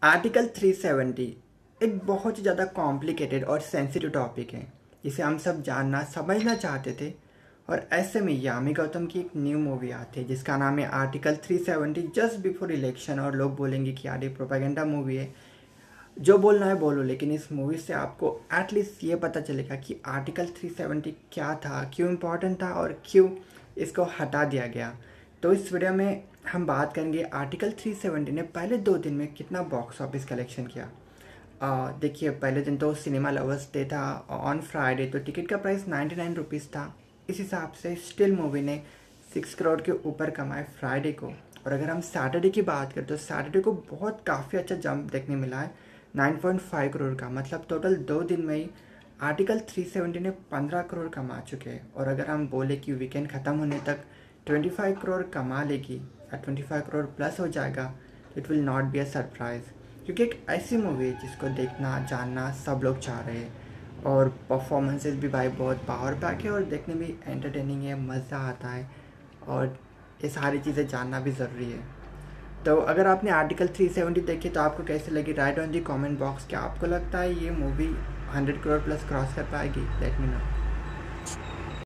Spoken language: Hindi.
आर्टिकल 370 एक बहुत ही ज़्यादा कॉम्प्लिकेटेड और सेंसिटिव टॉपिक है जिसे हम सब जानना समझना चाहते थे। और ऐसे में यामी गौतम की एक न्यू मूवी आती है जिसका नाम है आर्टिकल 370 जस्ट बिफोर इलेक्शन। और लोग बोलेंगे कि यार ये प्रोपेगेंडा मूवी है, जो बोलना है बोलो, लेकिन इस मूवी से आपको एटलीस्ट ये पता चलेगा कि आर्टिकल 370 क्या था, क्यों इम्पोर्टेंट था और क्यों इसको हटा दिया गया। तो इस वीडियो में हम बात करेंगे आर्टिकल 370 ने पहले 2 दिन में कितना बॉक्स ऑफिस कलेक्शन किया। देखिए, पहले दिन तो सिनेमा लवर्स डे था ऑन फ्राइडे, तो टिकट का प्राइस 99 रुपीज़ था। इस हिसाब से स्टिल मूवी ने 6 करोड़ के ऊपर कमाए फ्राइडे को। और अगर हम सैटरडे की बात करें तो सैटरडे को बहुत काफ़ी अच्छा जंप देखने मिला है 9.5 करोड़ का। मतलब टोटल 2 दिन में ही आर्टिकल 370 ने 15 करोड़ कमा चुके हैं। और अगर हम बोले कि वीकेंड ख़त्म होने तक 25 करोड़ कमा लेगी या 25 करोड़ प्लस हो जाएगा, it will not be a surprise, क्योंकि एक ऐसी मूवी है जिसको देखना जानना सब लोग चाह रहे हैं। और परफॉर्मेंसेस भी भाई बहुत पावर पैक है और देखने में एंटरटेनिंग है, मज़ा आता है और ये सारी चीज़ें जानना भी ज़रूरी है। तो अगर आपने आर्टिकल 370 देखी तो आपको कैसे लगी, right on the comment box. क्या आपको लगता है ये मूवी 100 करोड़ प्लस क्रॉस कर पाएगी? Let me no.